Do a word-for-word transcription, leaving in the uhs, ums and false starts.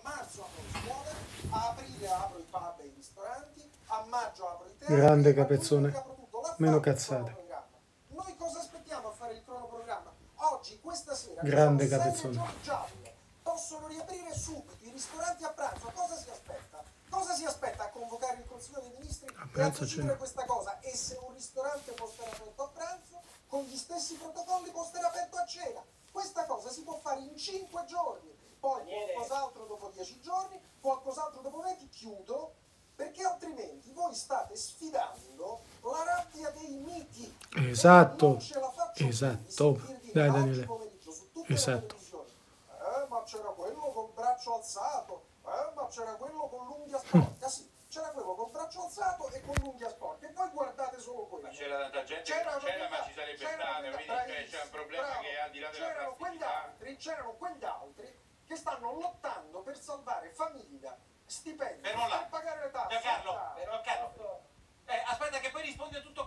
marzo apro le scuole, a aprile apro i pub e i ristoranti, a maggio apro i teatri. Grande Capezzone, meno cazzate. Noi cosa aspettiamo a fare il cronoprogramma? Oggi, questa sera, Grande sei Capezzone. regioni gialle, possono riaprire subito i ristoranti a pranzo. Cosa si aspetta? Cosa si aspetta a convocare il Consiglio dei Ministri A e a pranzo decidere c'è. questa cosa? E se un ristorante può stare aperto a pranzo, con gli stessi protocolli può stare aperto a cena. Questa cosa si può fare in cinque giorni, poi qualcos'altro dopo dieci giorni, qualcos'altro dopo venti, chiudo, perché altrimenti voi state sfidando la rabbia dei miti. Esatto, esatto. Dai Daniele, esatto. Eh, ma c'era quello col braccio alzato, eh, ma c'era quello con l'unghia sporca, sì, c'era quello col braccio alzato e con l'unghia sporca, e voi guardate solo quello. Ma c'era tanta gente che C'erano non c'era, quegli ma ci sarebbe c'erano stato, quegli- quindi cioè, c'è un bravissimo, problema bravo. che è al di là della C'erano quegli plasticità. altri, c'erano quegli altri che stanno lottando per salvare famiglia, stipendi, Fermo là. per pagare le tasse. Giancarlo, Ah, Giancarlo. Eh, aspetta che poi rispondi a tutto